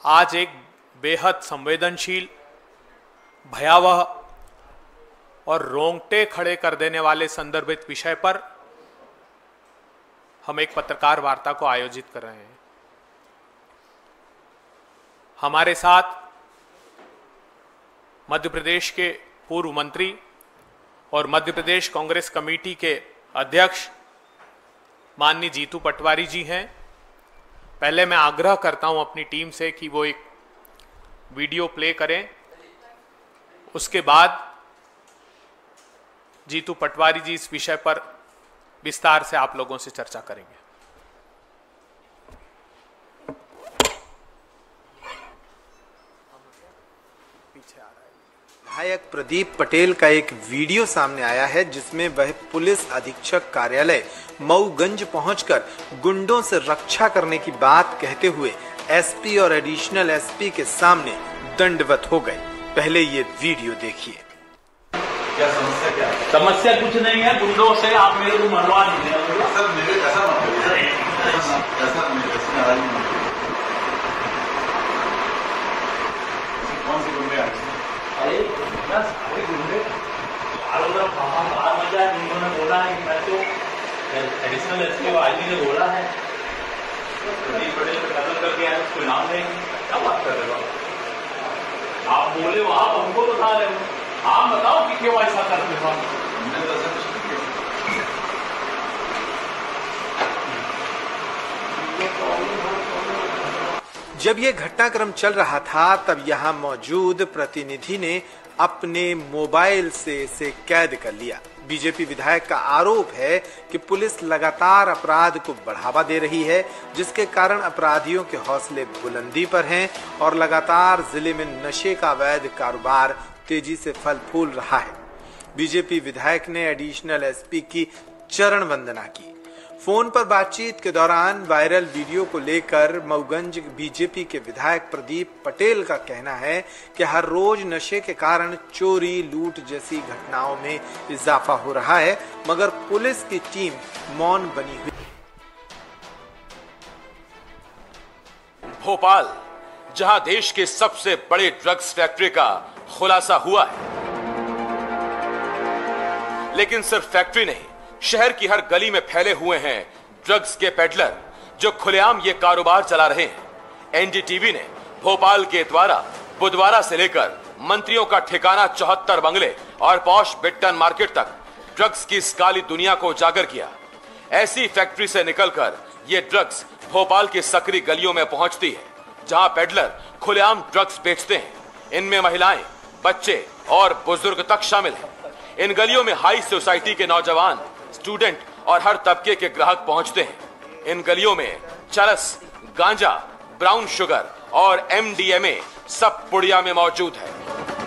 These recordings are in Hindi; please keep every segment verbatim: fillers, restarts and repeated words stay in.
आज एक बेहद संवेदनशील, भयावह और रोंगटे खड़े कर देने वाले संदर्भित विषय पर हम एक पत्रकार वार्ता को आयोजित कर रहे हैं। हमारे साथ मध्य प्रदेश के पूर्व मंत्री और मध्य प्रदेश कांग्रेस कमेटी के अध्यक्ष माननीय जीतू पटवारी जी हैं। पहले मैं आग्रह करता हूं अपनी टीम से कि वो एक वीडियो प्ले करें, उसके बाद जीतू पटवारी जी इस विषय पर विस्तार से आप लोगों से चर्चा करेंगे। विधायक प्रदीप पटेल का एक वीडियो सामने आया है जिसमें वह पुलिस अधीक्षक कार्यालय मऊगंज पहुंचकर गुंडों से रक्षा करने की बात कहते हुए एसपी और एडिशनल एसपी के सामने दंडवत हो गए। पहले ये वीडियो देखिए। क्या समस्या क्या है? समस्या कुछ नहीं है, गुंडों से आप मेरे को मरवा दीजिए। सर मेरे ऐसा मत करिए, ऐसा ऐसा नाराज मत करिए। कौन से गुंडे आए? अरे बस अरे गुंडे चारों तरफ बाहर मचा है। उन्होंने बोला है कि मैं तो एडिशनल एसपी और आईजी ने बोला है प्रदीप पटेल को कत्ल करके आए, उसको नाम देंगे। क्या बात कर रहे हो आप? बोले हो आप हमको बता रहे हो, आप बताओ कि क्यों ऐसा करते हो? मैंने तो ऐसा कुछ नहीं किया। जब यह घटनाक्रम चल रहा था तब यहां मौजूद प्रतिनिधि ने अपने मोबाइल से इसे कैद कर लिया। बीजेपी विधायक का आरोप है कि पुलिस लगातार अपराध को बढ़ावा दे रही है, जिसके कारण अपराधियों के हौसले बुलंदी पर हैं और लगातार जिले में नशे का अवैध कारोबार तेजी से फल फूल रहा है। बीजेपी विधायक ने एडिशनल एसपी की चरण वंदना की। फोन पर बातचीत के दौरान वायरल वीडियो को लेकर मऊगंज बीजेपी के विधायक प्रदीप पटेल का कहना है कि हर रोज नशे के कारण चोरी, लूट जैसी घटनाओं में इजाफा हो रहा है, मगर पुलिस की टीम मौन बनी हुई। भोपाल, जहां देश के सबसे बड़े ड्रग्स फैक्ट्री का खुलासा हुआ है, लेकिन सिर्फ फैक्ट्री नहीं, शहर की हर गली में फैले हुए हैं ड्रग्स के पेडलर जो खुलेआम ये कारोबार चला रहे हैं। एनडीटीवी ने भोपाल के द्वारा बुधवारा से लेकर मंत्रियों का ठिकाना चौहत्तर बंगले और पॉश बिट्टन मार्केट तक ड्रग्स की इस काली दुनिया को उजागर किया। ऐसी फैक्ट्री से निकलकर ये ड्रग्स भोपाल की सकरी गलियों में पहुंचती है, जहां पेडलर खुलेआम ड्रग्स बेचते हैं। इनमें महिलाएं, बच्चे और बुजुर्ग तक शामिल हैं। इन गलियों में हाई सोसाइटी के नौजवान, स्टूडेंट और हर तबके के ग्राहक पहुंचते हैं। इन गलियों में चरस, गांजा, ब्राउन शुगर और एमडीएमए सब पुड़िया में मौजूद है।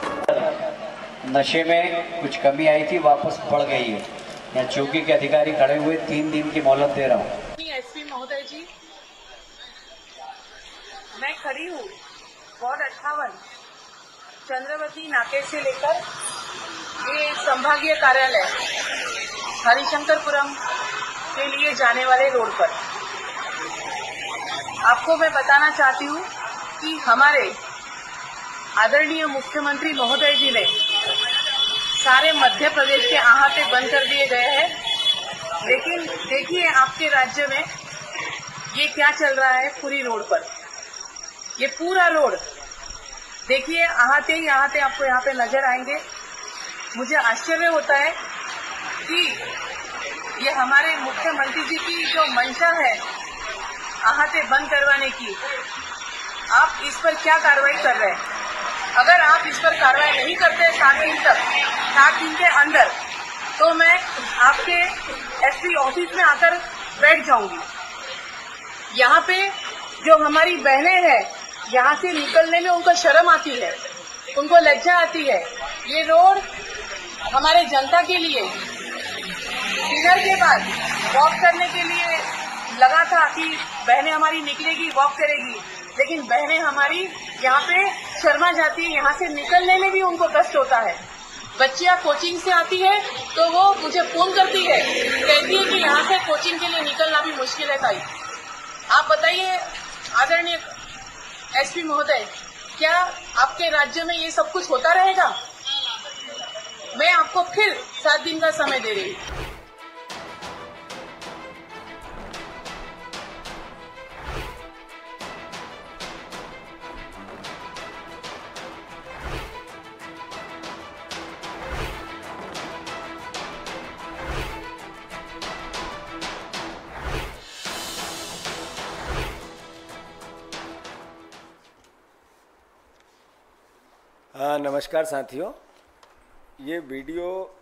नशे में कुछ कमी आई थी, वापस बढ़ गई है। यहाँ चौकी के अधिकारी खड़े हुए, तीन दिन की मोहलत दे रहा हूँ। एसपी महोदय जी, मैं खड़ी हूँ वार्ड अट्ठावन चंद्रवती नाके से लेकर ये संभागीय कार्यालय हरिशंकरपुरम के लिए जाने वाले रोड पर। आपको मैं बताना चाहती हूँ कि हमारे आदरणीय मुख्यमंत्री महोदय जी ने सारे मध्य प्रदेश के अहाते बंद कर दिए गए हैं, लेकिन देखिए आपके राज्य में ये क्या चल रहा है। पूरी रोड पर ये पूरा रोड देखिए, अहाते ही अहाते आपको यहाँ पे नजर आएंगे। मुझे आश्चर्य होता है कि ये हमारे मुख्यमंत्री जी की जो मंशा है अहाते बंद करवाने की, आप इस पर क्या कार्रवाई कर रहे हैं? अगर आप इस पर कार्रवाई नहीं करते सात दिन तक, सात दिन के अंदर, तो मैं आपके एसपी ऑफिस में आकर बैठ जाऊंगी। यहाँ पे जो हमारी बहनें हैं, यहाँ से निकलने में उनको शर्म आती है, उनको लज्जा आती है। ये रोड हमारे जनता के लिए डिनर के बाद वॉक करने के लिए लगा था कि बहनें हमारी निकलेगी, वॉक करेगी, लेकिन बहनें हमारी यहाँ पे शर्मा जाती है। यहाँ से निकलने में भी उनको कष्ट होता है। बच्चियाँ कोचिंग से आती है तो वो मुझे फोन करती है, कहती है कि यहाँ से कोचिंग के लिए निकलना भी मुश्किल है। ताई, आप बताइए आदरणीय एसपी महोदय, क्या आपके राज्य में ये सब कुछ होता रहेगा? मैं आपको फिर सात दिन का समय दे रही हूँ। हाँ, नमस्कार साथियों। ये वीडियो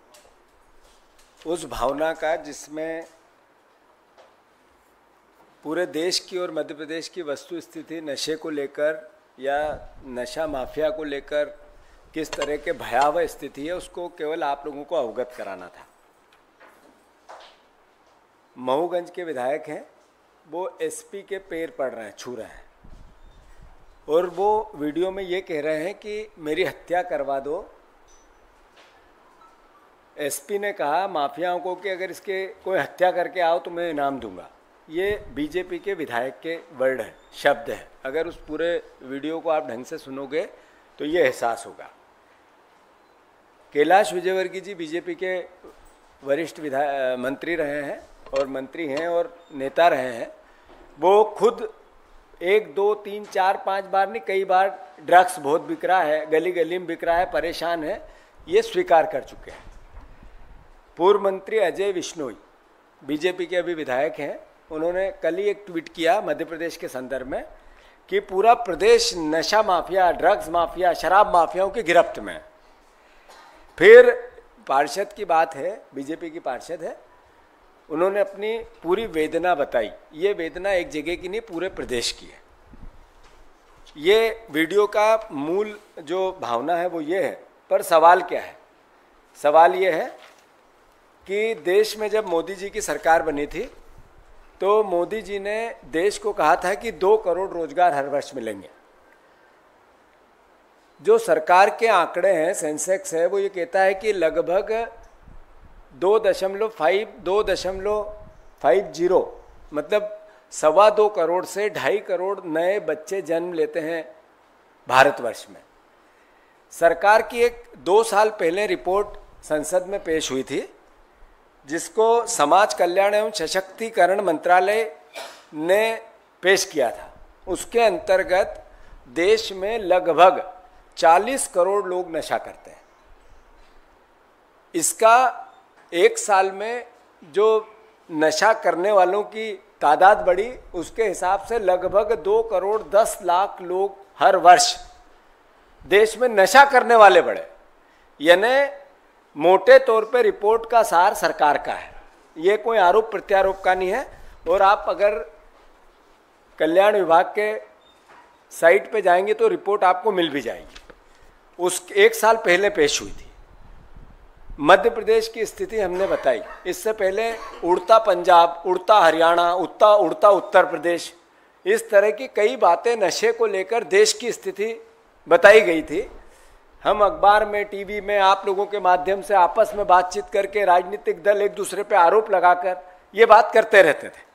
उस भावना का जिसमें पूरे देश की और मध्य प्रदेश की वस्तु स्थिति नशे को लेकर या नशा माफिया को लेकर किस तरह के भयावह स्थिति है उसको केवल आप लोगों को अवगत कराना था। महूगंज के विधायक हैं, वो एसपी के पैर पड़ रहे हैं, छू रहे हैं, और वो वीडियो में ये कह रहे हैं कि मेरी हत्या करवा दो। एसपी ने कहा माफियाओं को कि अगर इसके कोई हत्या करके आओ तो मैं इनाम दूंगा। ये बीजेपी के विधायक के वर्ड है, शब्द है। अगर उस पूरे वीडियो को आप ढंग से सुनोगे तो ये एहसास होगा। कैलाश विजयवर्गीय जी बीजेपी के वरिष्ठ विधायक मंत्री रहे हैं और मंत्री हैं और नेता रहे हैं। वो खुद एक दो तीन चार पांच बार नहीं, कई बार ड्रग्स बहुत बिक रहा है, गली गली में बिक रहा है, परेशान है, ये स्वीकार कर चुके हैं। पूर्व मंत्री अजय विश्नोई बीजेपी के अभी विधायक हैं, उन्होंने कल ही एक ट्वीट किया मध्य प्रदेश के संदर्भ में कि पूरा प्रदेश नशा माफिया, ड्रग्स माफिया, शराब माफियाओं की गिरफ्त में है। फिर पार्षद की बात है, बीजेपी की पार्षद है, उन्होंने अपनी पूरी वेदना बताई। ये वेदना एक जगह की नहीं, पूरे प्रदेश की है। ये वीडियो का मूल जो भावना है वो ये है, पर सवाल क्या है? सवाल ये है कि देश में जब मोदी जी की सरकार बनी थी तो मोदी जी ने देश को कहा था कि दो करोड़ रोजगार हर वर्ष मिलेंगे। जो सरकार के आंकड़े हैं, सेंसेक्स है, वो ये कहता है कि लगभग दो दशमलव फाइव दो दशमलव फाइव जीरो मतलब सवा दो करोड़ से ढाई करोड़ नए बच्चे जन्म लेते हैं भारतवर्ष में। सरकार की एक दो साल पहले रिपोर्ट संसद में पेश हुई थी, जिसको समाज कल्याण एवं सशक्तिकरण मंत्रालय ने पेश किया था। उसके अंतर्गत देश में लगभग चालीस करोड़ लोग नशा करते हैं। इसका एक साल में जो नशा करने वालों की तादाद बढ़ी, उसके हिसाब से लगभग दो करोड़ दस लाख लोग हर वर्ष देश में नशा करने वाले बढ़े। यानी मोटे तौर पे रिपोर्ट का सार सरकार का है, ये कोई आरोप प्रत्यारोप का नहीं है। और आप अगर कल्याण विभाग के साइट पे जाएंगे तो रिपोर्ट आपको मिल भी जाएगी। उस एक साल पहले पेश हुई थी। मध्य प्रदेश की स्थिति हमने बताई, इससे पहले उड़ता पंजाब, उड़ता हरियाणा, उड़ता उड़ता उत्तर प्रदेश, इस तरह की कई बातें नशे को लेकर देश की स्थिति बताई गई थी। हम अखबार में, टीवी में, आप लोगों के माध्यम से आपस में बातचीत करके, राजनीतिक दल एक दूसरे पे आरोप लगाकर ये बात करते रहते थे।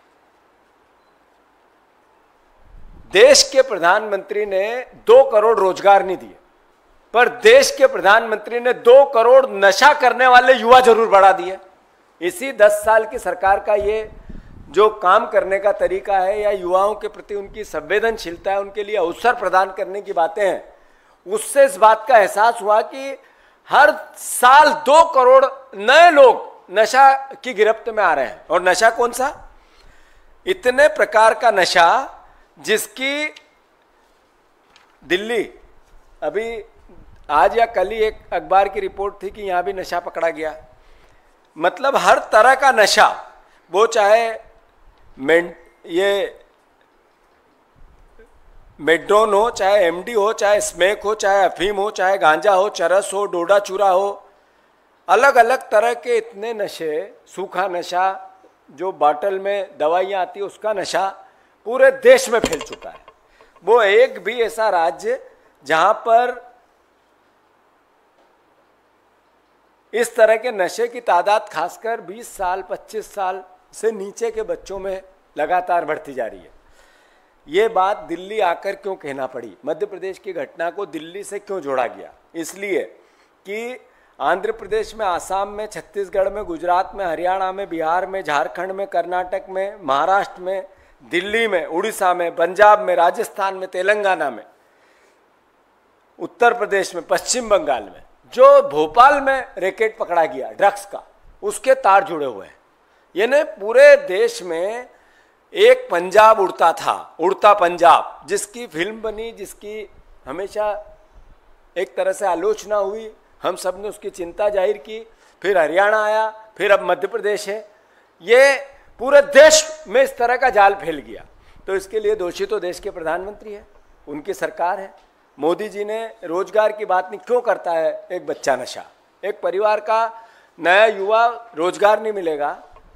देश के प्रधानमंत्री ने दो करोड़ रोजगार नहीं दिए, पर देश के प्रधानमंत्री ने दो करोड़ नशा करने वाले युवा जरूर बढ़ा दिए। इसी दस साल की सरकार का ये जो काम करने का तरीका है या युवाओं के प्रति उनकी संवेदनशीलता है, उनके लिए अवसर प्रदान करने की बातें हैं, उससे इस बात का एहसास हुआ कि हर साल दो करोड़ नए लोग नशा की गिरफ्त में आ रहे हैं। और नशा कौन सा? इतने प्रकार का नशा जिसकी दिल्ली, अभी आज या कल ही एक अखबार की रिपोर्ट थी कि यहां भी नशा पकड़ा गया। मतलब हर तरह का नशा, वो चाहे मेन ये मेड्रोन हो, चाहे एमडी हो, चाहे स्मैक हो, चाहे अफीम हो, चाहे गांजा हो, चरस हो, डोडा चूरा हो, अलग अलग तरह के इतने नशे, सूखा नशा, जो बॉटल में दवाइयाँ आती है उसका नशा पूरे देश में फैल चुका है। वो एक भी ऐसा राज्य जहां पर इस तरह के नशे की तादाद खासकर बीस साल पच्चीस साल से नीचे के बच्चों में लगातार बढ़ती जा रही है। ये बात दिल्ली आकर क्यों कहना पड़ी, मध्य प्रदेश की घटना को दिल्ली से क्यों जोड़ा गया? इसलिए कि आंध्र प्रदेश में, आसाम में, छत्तीसगढ़ में, गुजरात में, हरियाणा में, बिहार में, झारखंड में, कर्नाटक में, महाराष्ट्र में, दिल्ली में, उड़ीसा में, पंजाब में, राजस्थान में, तेलंगाना में, उत्तर प्रदेश में, पश्चिम बंगाल में, जो भोपाल में रैकेट पकड़ा गया ड्रग्स का, उसके तार जुड़े हुए हैं। यानी पूरे देश में एक पंजाब उड़ता था, उड़ता पंजाब, जिसकी फिल्म बनी, जिसकी हमेशा एक तरह से आलोचना हुई, हम सब ने उसकी चिंता जाहिर की, फिर हरियाणा आया, फिर अब मध्य प्रदेश है। ये पूरे देश में इस तरह का जाल फैल गया। तो इसके लिए दोषी तो देश के प्रधानमंत्री है, उनकी सरकार है। मोदी जी ने रोजगार की बात नहीं क्यों करता है? एक बच्चा नशा, एक परिवार का नया युवा रोजगार नहीं मिलेगा,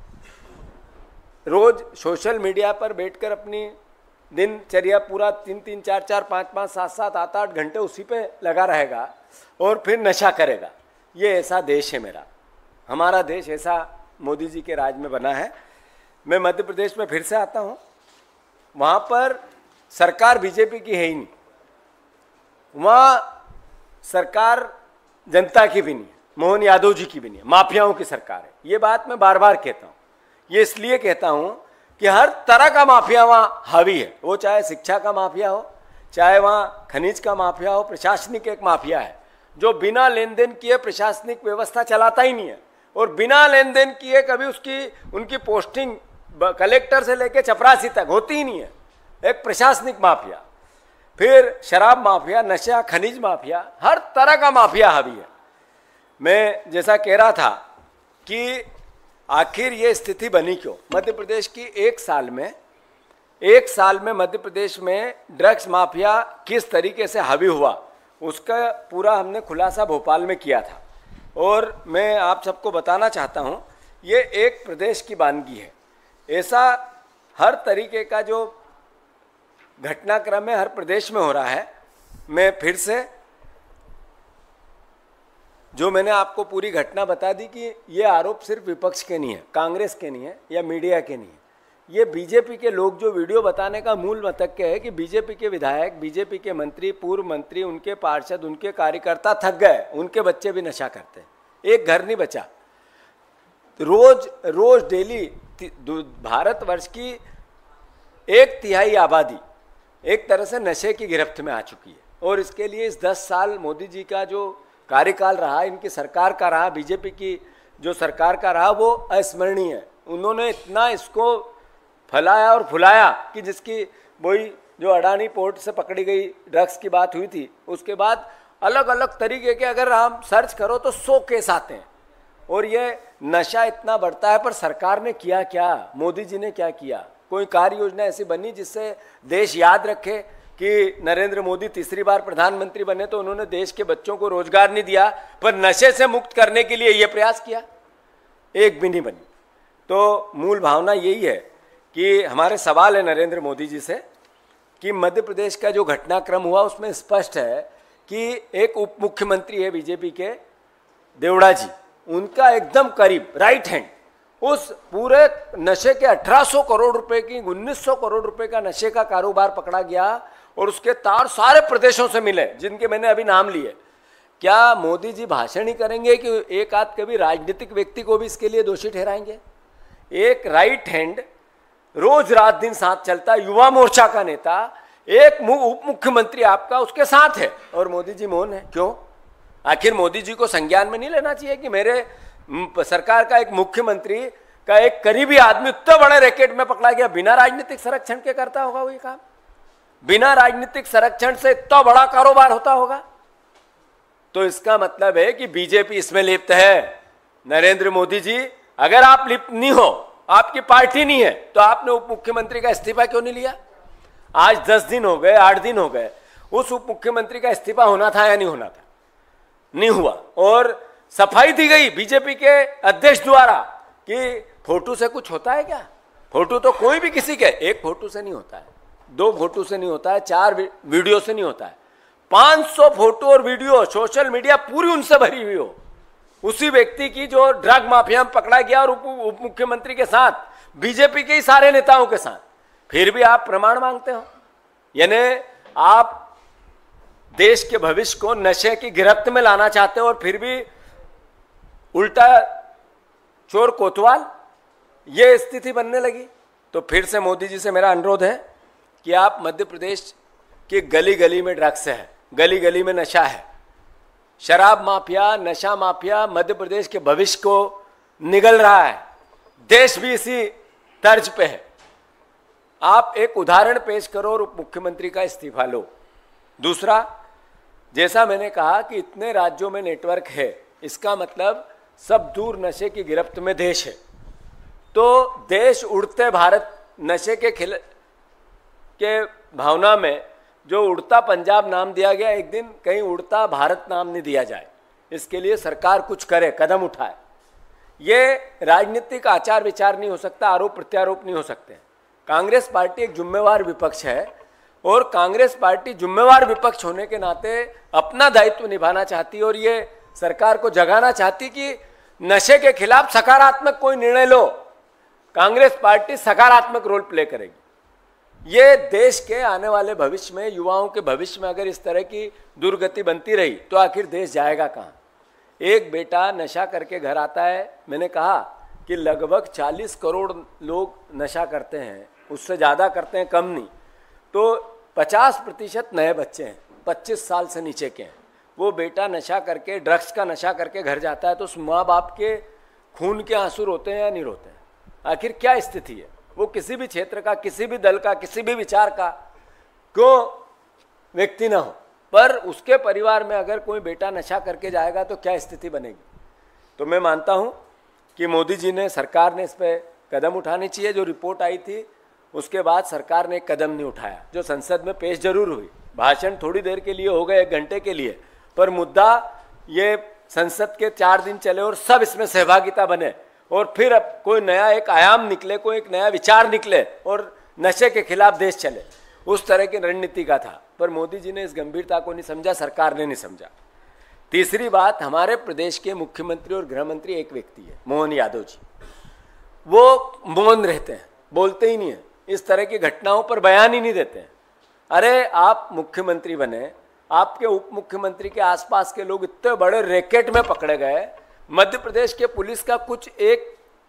रोज सोशल मीडिया पर बैठकर अपनी दिनचर्या पूरा तीन तीन चार चार पाँच पाँच सात सात आठ आठ घंटे उसी पे लगा रहेगा और फिर नशा करेगा। ये ऐसा देश है मेरा, हमारा देश ऐसा मोदी जी के राज में बना है। मैं मध्य प्रदेश में फिर से आता हूँ, वहाँ पर सरकार बीजेपी की है ही नहीं, वहाँ सरकार जनता की भी नहीं है, मोहन यादव जी की भी नहीं है, माफियाओं की सरकार है। ये बात मैं बार बार कहता हूँ। ये इसलिए कहता हूँ कि हर तरह का माफिया वहाँ हावी है, वो चाहे शिक्षा का माफिया हो, चाहे वहाँ खनिज का माफिया हो, प्रशासनिक एक माफिया है जो बिना लेन देन किए प्रशासनिक व्यवस्था चलाता ही नहीं है, और बिना लेन देन किए कभी उसकी उनकी पोस्टिंग कलेक्टर से लेकर चपरासी तक होती ही नहीं है। एक प्रशासनिक माफिया, फिर शराब माफिया, नशा, खनिज माफिया, हर तरह का माफिया हावी है। मैं जैसा कह रहा था कि आखिर ये स्थिति बनी क्यों? मध्य प्रदेश की एक साल में एक साल में मध्य प्रदेश में ड्रग्स माफिया किस तरीके से हावी हुआ, उसका पूरा हमने खुलासा भोपाल में किया था। और मैं आप सबको बताना चाहता हूँ, ये एक प्रदेश की वानगी है। ऐसा हर तरीके का जो घटनाक्रम है हर प्रदेश में हो रहा है। मैं फिर से जो मैंने आपको पूरी घटना बता दी कि ये आरोप सिर्फ विपक्ष के नहीं है, कांग्रेस के नहीं है या मीडिया के नहीं है, ये बीजेपी के लोग जो वीडियो बताने का मूल मतक्य है कि बीजेपी के विधायक, बीजेपी के मंत्री, पूर्व मंत्री, उनके पार्षद, उनके कार्यकर्ता थक गए, उनके बच्चे भी नशा करते हैं, एक घर नहीं बचा। रोज रोज डेली भारतवर्ष की एक तिहाई आबादी एक तरह से नशे की गिरफ्त में आ चुकी है। और इसके लिए इस दस साल मोदी जी का जो कार्यकाल रहा, इनकी सरकार का रहा, बीजेपी की जो सरकार का रहा, वो अस्मरणीय है। उन्होंने इतना इसको फैलाया और फुलाया कि जिसकी वही जो अडानी पोर्ट से पकड़ी गई ड्रग्स की बात हुई थी, उसके बाद अलग अलग तरीके के अगर हम सर्च करो तो सौ केस आते हैं। और ये नशा इतना बढ़ता है, पर सरकार ने किया क्या? मोदी जी ने क्या किया? कोई कार्य योजना ऐसी बनी जिससे देश याद रखे कि नरेंद्र मोदी तीसरी बार प्रधानमंत्री बने तो उन्होंने देश के बच्चों को रोजगार नहीं दिया, पर नशे से मुक्त करने के लिए ये प्रयास किया? एक भी नहीं बनी। तो मूल भावना यही है कि हमारे सवाल है नरेंद्र मोदी जी से कि मध्य प्रदेश का जो घटनाक्रम हुआ उसमें स्पष्ट है कि एक उप मुख्यमंत्री है बीजेपी के, देवड़ा जी, उनका एकदम करीब राइट हैंड, उस पूरे नशे के अठारह सौ करोड़ रुपए की उन्नीस सौ करोड़ रुपए का नशे का कारोबार पकड़ा गया और उसके तार सारे प्रदेशों से मिले जिनके मैंने अभी नाम लिए। क्या मोदी जी भाषण ही करेंगे कि एक आध कभी राजनीतिक व्यक्ति को भी इसके लिए दोषी ठहराएंगे? एक राइट हैंड रोज रात दिन साथ चलता युवा मोर्चा का नेता, एक उप मुख्यमंत्री आपका उसके साथ है और मोदी जी मौन है। क्यों? आखिर मोदी जी को संज्ञान में नहीं लेना चाहिए कि मेरे सरकार का एक मुख्यमंत्री का एक करीबी आदमी इतने बड़े रैकेट में पकड़ा गया, बिना राजनीतिक संरक्षण के करता होगा वो ये काम? बिना राजनीतिक संरक्षण से इतना बड़ा कारोबार होता होगा? तो इसका मतलब है कि बीजेपी इसमें लिप्त है। नरेंद्र मोदी जी, अगर आप लिप्त नहीं हो, आपकी पार्टी नहीं है, तो आपने उप मुख्यमंत्री का इस्तीफा क्यों नहीं लिया? आज दस दिन हो गए, आठ दिन हो गए, उस उप मुख्यमंत्री का इस्तीफा होना था या नहीं होना था? नहीं हुआ। और सफाई दी गई बीजेपी के अध्यक्ष द्वारा कि फोटो से कुछ होता है क्या? फोटो तो कोई भी किसी के एक फोटो से नहीं होता है, दो फोटो से नहीं होता है, चार वीडियो से नहीं होता है, पाँच सौ फोटो और वीडियो सोशल मीडिया पूरी उनसे भरी हुई हो, उसी व्यक्ति की जो ड्रग माफिया में पकड़ा गया और उप मुख्यमंत्री के साथ, बीजेपी के ही सारे नेताओं के साथ, फिर भी आप प्रमाण मांगते हो? यानी आप देश के भविष्य को नशे की गिरफ्त में लाना चाहते हो और फिर भी उल्टा चोर कोतवाल, ये स्थिति बनने लगी। तो फिर से मोदी जी से मेरा अनुरोध है कि आप मध्य प्रदेश की गली गली में ड्रग्स है, गली गली में नशा है, शराब माफिया, नशा माफिया मध्य प्रदेश के भविष्य को निगल रहा है, देश भी इसी तर्ज पे है। आप एक उदाहरण पेश करो और उप मुख्यमंत्री का इस्तीफा लो। दूसरा, जैसा मैंने कहा कि इतने राज्यों में नेटवर्क है, इसका मतलब सब दूर नशे की गिरफ्त में देश है। तो देश उड़ते भारत नशे के खिल के भावना में जो उड़ता पंजाब नाम दिया गया, एक दिन कहीं उड़ता भारत नाम नहीं दिया जाए। इसके लिए सरकार कुछ करे, कदम उठाए। ये राजनीतिक आचार विचार नहीं हो सकता, आरोप प्रत्यारोप नहीं हो सकते। कांग्रेस पार्टी एक जिम्मेवार विपक्ष है और कांग्रेस पार्टी जिम्मेवार विपक्ष होने के नाते अपना दायित्व निभाना चाहती है और ये सरकार को जगाना चाहती कि नशे के खिलाफ सकारात्मक कोई निर्णय लो। कांग्रेस पार्टी सकारात्मक रोल प्ले करेगी। ये देश के आने वाले भविष्य में, युवाओं के भविष्य में अगर इस तरह की दुर्गति बनती रही तो आखिर देश जाएगा कहाँ। एक बेटा नशा करके घर आता है, मैंने कहा कि लगभग चालीस करोड़ लोग नशा करते हैं, उससे ज़्यादा करते हैं, कम नहीं। तो पचास प्रतिशत नए बच्चे हैं, पच्चीस साल से नीचे के हैं। वो बेटा नशा करके, ड्रग्स का नशा करके घर जाता है तो उस माँ बाप के खून के आंसू रोते हैं या नहीं रोते हैं? आखिर क्या स्थिति है? वो किसी भी क्षेत्र का, किसी भी दल का, किसी भी विचार का क्यों व्यक्ति ना हो, पर उसके परिवार में अगर कोई बेटा नशा करके जाएगा तो क्या स्थिति बनेगी। तो मैं मानता हूँ कि मोदी जी ने, सरकार ने इस पर कदम उठानी चाहिए। जो रिपोर्ट आई थी उसके बाद सरकार ने एक कदम नहीं उठाया, जो संसद में पेश जरूर हुई, भाषण थोड़ी देर के लिए हो गए, एक घंटे के लिए, पर मुद्दा ये संसद के चार दिन चले और सब इसमें सहभागिता बने और फिर अब कोई नया एक आयाम निकले, कोई एक नया विचार निकले और नशे के खिलाफ देश चले, उस तरह की रणनीति का था। पर मोदी जी ने इस गंभीरता को नहीं समझा, सरकार ने नहीं समझा। तीसरी बात, हमारे प्रदेश के मुख्यमंत्री और गृह मंत्री एक व्यक्ति है, मोहन यादव जी। वो मौन रहते हैं, बोलते ही नहीं है, इस तरह की घटनाओं पर बयान ही नहीं देते हैं। अरे आप मुख्यमंत्री बने, आपके उप मुख्यमंत्री के आसपास के लोग इतने बड़े रैकेट में पकड़े गए, मध्य प्रदेश के पुलिस का कुछ एक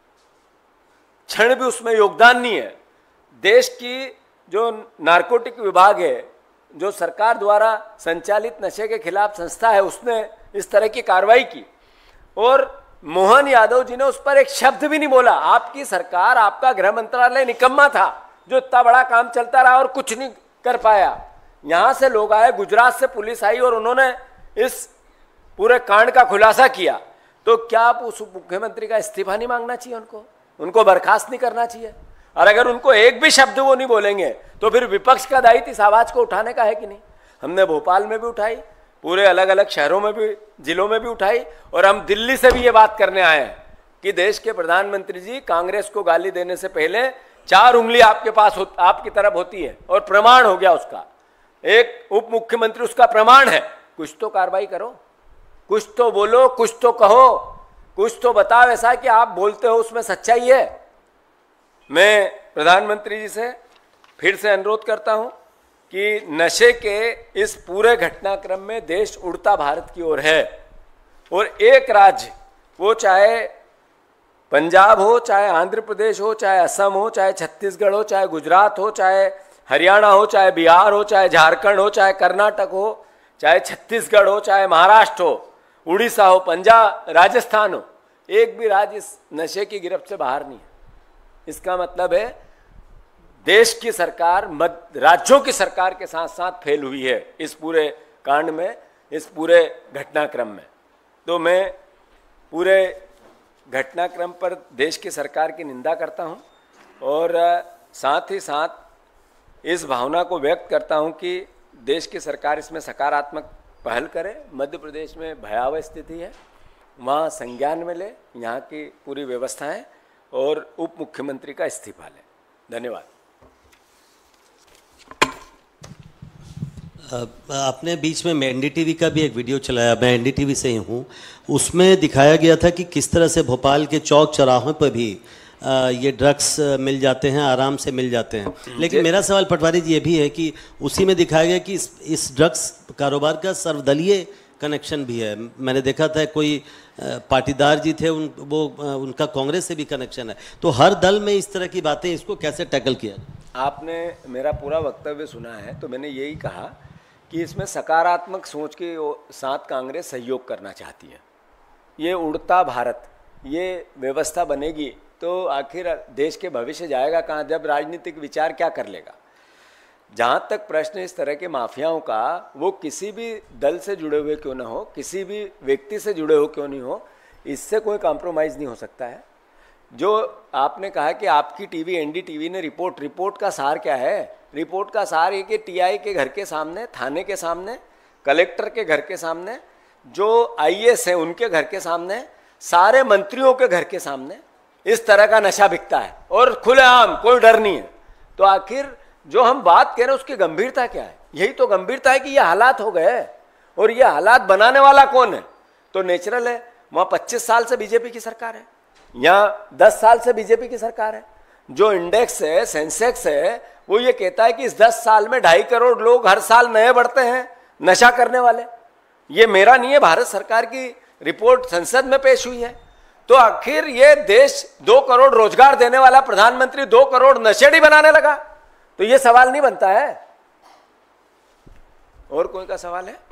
क्षण भी उसमें योगदान नहीं है। देश की जो नारकोटिक विभाग है, जो सरकार द्वारा संचालित नशे के खिलाफ संस्था है, उसने इस तरह की कार्रवाई की और मोहन यादव जी ने उस पर एक शब्द भी नहीं बोला। आपकी सरकार, आपका गृह मंत्रालय निकम्मा था जो इतना बड़ा काम चलता रहा और कुछ नहीं कर पाया। यहां से लोग आए, गुजरात से पुलिस आई और उन्होंने इस पूरे कांड का खुलासा किया। तो क्या आप उस मुख्यमंत्री का इस्तीफा नहीं मांगना चाहिए? उनको उनको बर्खास्त नहीं करना चाहिए? और अगर उनको एक भी शब्द वो नहीं बोलेंगे तो फिर विपक्ष का दायित्व इस आवाज को उठाने का है कि नहीं? हमने भोपाल में भी उठाई, पूरे अलग अलग शहरों में भी, जिलों में भी उठाई और हम दिल्ली से भी ये बात करने आए हैं कि देश के प्रधानमंत्री जी, कांग्रेस को गाली देने से पहले चार उंगली आपके पास हो, आपकी तरफ होती है और प्रमाण हो गया उसका। एक उप मुख्यमंत्री उसका प्रमाण है। कुछ तो कार्रवाई करो, कुछ तो बोलो, कुछ तो कहो, कुछ तो बताओ ऐसा कि आप बोलते हो उसमें सच्चाई है। मैं प्रधानमंत्री जी से फिर से अनुरोध करता हूं कि नशे के इस पूरे घटनाक्रम में देश उड़ता भारत की ओर है और एक राज्य, वो चाहे पंजाब हो, चाहे आंध्र प्रदेश हो, चाहे असम हो, चाहे छत्तीसगढ़ हो, चाहे गुजरात हो, चाहे हरियाणा हो, चाहे बिहार हो, चाहे झारखंड हो, चाहे कर्नाटक हो, चाहे छत्तीसगढ़ हो, चाहे महाराष्ट्र हो, उड़ीसा हो, पंजाब, राजस्थान हो, एक भी राज्य इस नशे की गिरफ्त से बाहर नहीं है। इसका मतलब है देश की सरकार मध्य राज्यों की सरकार के साथ साथ फेल हुई है इस पूरे कांड में, इस पूरे घटनाक्रम में। तो मैं पूरे घटनाक्रम पर देश की सरकार की निंदा करता हूं और साथ ही साथ इस भावना को व्यक्त करता हूं कि देश की सरकार इसमें सकारात्मक पहल करे। मध्य प्रदेश में भयावह स्थिति है, वहाँ संज्ञान में ले यहाँ की पूरी व्यवस्थाएं और उप मुख्यमंत्री का इस्तीफा ले। धन्यवाद। आपने बीच में एनडीटीवी का भी एक वीडियो चलाया, मैं एनडीटीवी से ही हूँ, उसमें दिखाया गया था कि किस तरह से भोपाल के चौक चौराहों पर भी आ, ये ड्रग्स मिल जाते हैं, आराम से मिल जाते हैं। लेकिन मेरा सवाल पटवारी जी ये भी है कि उसी में दिखाया गया कि इस, इस ड्रग्स कारोबार का सर्वदलीय कनेक्शन भी है। मैंने देखा था कोई पाटीदार जी थे, उन वो उनका कांग्रेस से भी कनेक्शन है। तो हर दल में इस तरह की बातें, इसको कैसे टैकल किया? आपने मेरा पूरा वक्तव्य सुना है, तो मैंने यही कहा कि इसमें सकारात्मक सोच के साथ कांग्रेस सहयोग करना चाहती है। ये उड़ता भारत, ये व्यवस्था बनेगी तो आखिर देश के भविष्य जाएगा कहाँ, जब राजनीतिक विचार क्या कर लेगा। जहाँ तक प्रश्न इस तरह के माफियाओं का, वो किसी भी दल से जुड़े हुए क्यों ना हो, किसी भी व्यक्ति से जुड़े हो क्यों नहीं हो, इससे कोई कॉम्प्रोमाइज़ नहीं हो सकता है। जो आपने कहा कि आपकी टीवी एनडीटीवी ने रिपोर्ट, रिपोर्ट का सार क्या है? रिपोर्ट का सार ये कि टीआई के घर के सामने, थाने के सामने, कलेक्टर के घर के सामने, जो आईएएस हैं उनके घर के सामने, सारे मंत्रियों के घर के सामने इस तरह का नशा बिकता है और खुलेआम, कोई डर नहीं है। तो आखिर जो हम बात कह रहे हैं उसकी गंभीरता क्या है? यही तो गंभीरता है कि ये हालात हो गए, और ये हालात बनाने वाला कौन है? तो नेचुरल है, वहाँ पच्चीस साल से बीजेपी की सरकार है, यहाँ दस साल से बीजेपी की सरकार है। जो इंडेक्स है, सेंसेक्स है, वो ये कहता है कि इस दस साल में ढाई करोड़ लोग हर साल नए बढ़ते हैं नशा करने वाले। ये मेरा नहीं है, भारत सरकार की रिपोर्ट संसद में पेश हुई है। तो आखिर ये देश दो करोड़ रोजगार देने वाला प्रधानमंत्री दो करोड़ नशेड़ी बनाने लगा, तो ये सवाल नहीं बनता है। और कोई का सवाल है?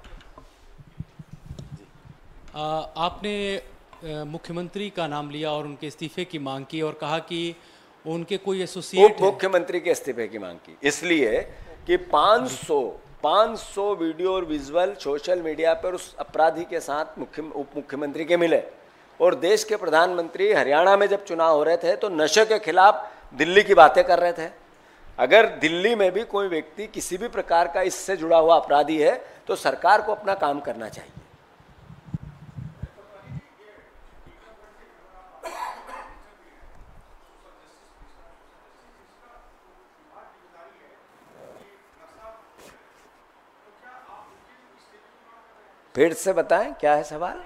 आ, आपने मुख्यमंत्री का नाम लिया और उनके इस्तीफे की मांग की और कहा कि उनके कोई एसोसिएट उप मुख्यमंत्री के इस्तीफे की मांग की, इसलिए कि पाँच सौ वीडियो और विजुअल सोशल मीडिया पर उस अपराधी के साथ मुख्य उप मुख्यमंत्री के मिले। और देश के प्रधानमंत्री हरियाणा में जब चुनाव हो रहे थे तो नशे के खिलाफ दिल्ली की बातें कर रहे थे। अगर दिल्ली में भी कोई व्यक्ति किसी भी प्रकार का इससे जुड़ा हुआ अपराधी है तो सरकार को अपना काम करना चाहिए। फिर से बताएं, क्या है सवाल?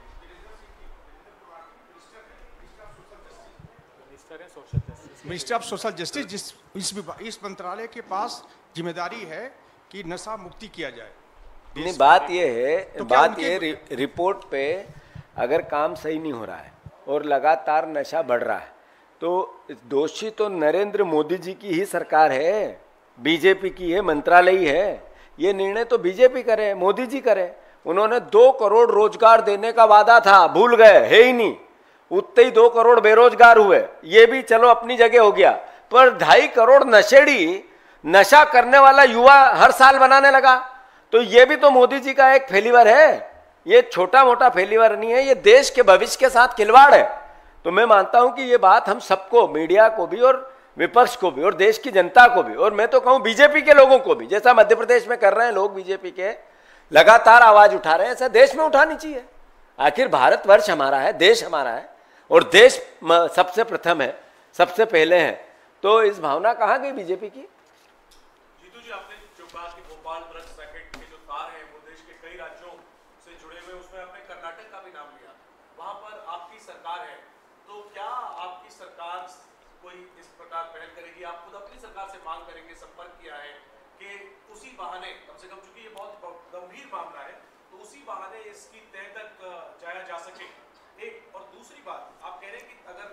मिनिस्ट्री ऑफ सोशल जस्टिस, जिस इस इस मंत्रालय के पास जिम्मेदारी है कि नशा मुक्ति किया जाए। नहीं, बात ये है, तो बात ये रि, रिपोर्ट पे अगर काम सही नहीं हो रहा है और लगातार नशा बढ़ रहा है तो दोषी तो नरेंद्र मोदी जी की ही सरकार है, बीजेपी की है, मंत्रालय ही है। ये निर्णय तो बीजेपी करे, मोदी जी करे। उन्होंने दो करोड़ रोजगार देने का वादा था, भूल गए, है ही नहीं। उतने ही दो करोड़ बेरोजगार हुए, ये भी चलो अपनी जगह हो गया, पर ढाई करोड़ नशेड़ी, नशा करने वाला युवा हर साल बनाने लगा। तो ये भी तो मोदी जी का एक फेलिवर है, ये छोटा मोटा फेलिवर नहीं है, ये देश के भविष्य के साथ खिलवाड़ है। तो मैं मानता हूं कि ये बात हम सबको, मीडिया को भी और विपक्ष को भी और देश की जनता को भी, और मैं तो कहूं बीजेपी के लोगों को भी, जैसा मध्य प्रदेश में कर रहे हैं लोग बीजेपी के, लगातार आवाज उठा रहे हैं, ऐसा देश में उठानी चाहिए। आखिर भारतवर्ष हमारा है, देश हमारा है, और देश सबसे प्रथम है, सबसे पहले है। तो इस भावना कहाँ गई बीजेपी की? जीतू जी, आपने जो बात की भोपाल ड्रग्स रैकेट के जो तार हैं वो देश के कई राज्यों से जुड़े हुए, उसमें आपने कर्नाटक का भी नाम लिया, वहां पर आपकी सरकार है। तो क्या आपकी सरकार कोई इस प्रकार पहल करेगी? आप खुद अपनी सरकार से मांग करेंगे, संपर्क किया है कि उसी बहाने, कम से कम चूंकि ये बहुत गंभीर मामला है, तो उसी बहाने इसकी तय तक जाया जा सके। एक और दूसरी बात, आप कह रहे हैं कि अगर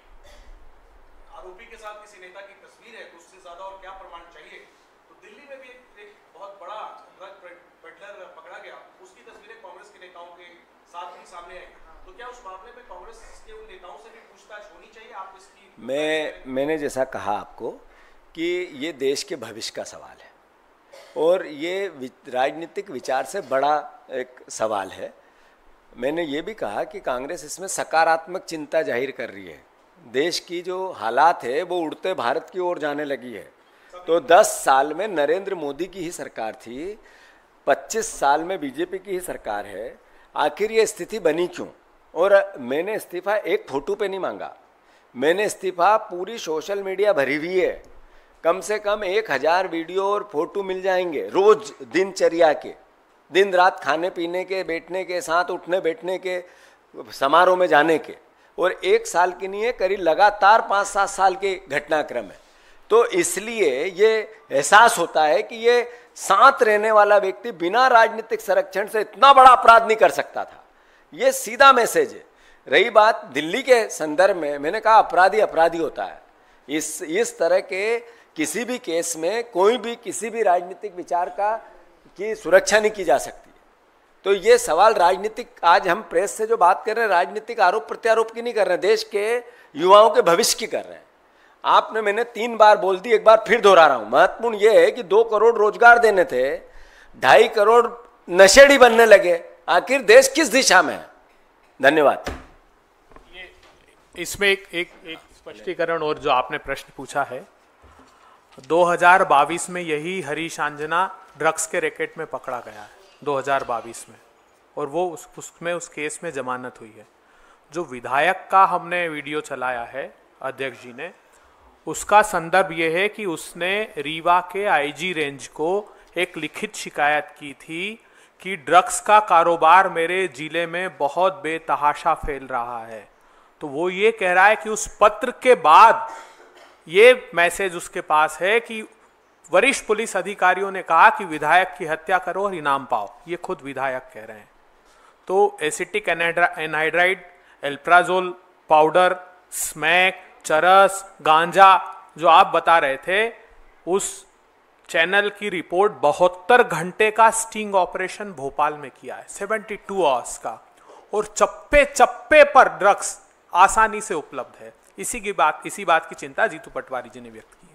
आरोपी के साथ किसी नेता की तस्वीर है तो उससे ज्यादा और क्या प्रमाण चाहिए। तो दिल्ली में भी एक, एक बहुत बड़ा ड्रग पेडलर पकड़ा गया, उसकी तस्वीरें कांग्रेस के नेताओं के साथ ही सामने आई। तो क्या उस मामले में कांग्रेस के उन नेताओं से भी पूछताछ होनी चाहिए? आप इसकी मैं मैंने जैसा कहा आपको कि ये देश के भविष्य का सवाल है और ये राजनीतिक विचार से बड़ा एक सवाल है। मैंने ये भी कहा कि कांग्रेस इसमें सकारात्मक चिंता जाहिर कर रही है। देश की जो हालात है वो उड़ते भारत की ओर जाने लगी है। तो दस साल में नरेंद्र मोदी की ही सरकार थी, पच्चीस साल में बीजेपी की ही सरकार है। आखिर ये स्थिति बनी क्यों? और मैंने इस्तीफा एक फोटो पे नहीं मांगा, मैंने इस्तीफा पूरी सोशल मीडिया भरी हुई है। कम से कम एक हजार वीडियो और फोटो मिल जाएंगे रोज दिनचर्या के, दिन रात खाने पीने के, बैठने के, साथ उठने बैठने के, समारोह में जाने के, और एक साल की नहीं है, करीब लगातार पाँच सात साल के घटनाक्रम है। तो इसलिए ये एहसास होता है कि ये साथ रहने वाला व्यक्ति बिना राजनीतिक संरक्षण से इतना बड़ा अपराध नहीं कर सकता था। ये सीधा मैसेज है। रही बात दिल्ली के संदर्भ में, मैंने कहा अपराधी अपराधी होता है। इस इस तरह के किसी भी केस में कोई भी किसी भी राजनीतिक विचार का की सुरक्षा नहीं की जा सकती है। तो ये सवाल राजनीतिक, आज हम प्रेस से जो बात कर रहे हैं राजनीतिक आरोप प्रत्यारोप की नहीं कर रहे हैं, देश के युवाओं के भविष्य की कर रहे हैं। आपने, मैंने तीन बार बोल दी, एक बार फिर दोहरा रहा हूं। महत्वपूर्ण यह है कि दो करोड़ रोजगार देने थे, ढाई करोड़ नशेड़ी बनने लगे। आखिर देश किस दिशा में है? धन्यवाद। इसमें एक एक एक स्पष्टीकरण और, जो आपने प्रश्न पूछा है, दो हज़ार बाईस में यही हरीश आंजना ड्रग्स के रैकेट में पकड़ा गया है दो हज़ार बाईस में, और वो उस उसमें उस केस में जमानत हुई है। जो विधायक का हमने वीडियो चलाया है अध्यक्ष जी ने, उसका संदर्भ ये है कि उसने रीवा के आईजी रेंज को एक लिखित शिकायत की थी कि ड्रग्स का कारोबार मेरे जिले में बहुत बेतहाशा फैल रहा है। तो वो ये कह रहा है कि उस पत्र के बाद ये मैसेज उसके पास है कि वरिष्ठ पुलिस अधिकारियों ने कहा कि विधायक की हत्या करो और इनाम पाओ। ये खुद विधायक कह रहे हैं। तो acetic anhydride, alprazolam powder, smack, चरस, गांजा जो आप बता रहे थे, उस चैनल की रिपोर्ट बहत्तर घंटे का स्टिंग ऑपरेशन भोपाल में किया है, बहत्तर आवर्स का, और चप्पे चप्पे पर ड्रग्स आसानी से उपलब्ध है। इसी की बात इसी बात की चिंता जीतू पटवारी जी ने व्यक्त की।